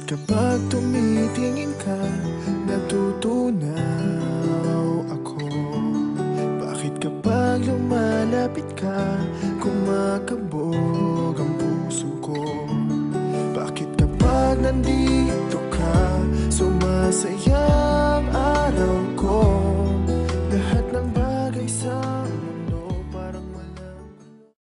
kapag tumitingin ka, natutunaw ako? Bakit kapag lumalapit ka, kumakabog ang puso ko? Bakit kapag nandito ka, sumasaya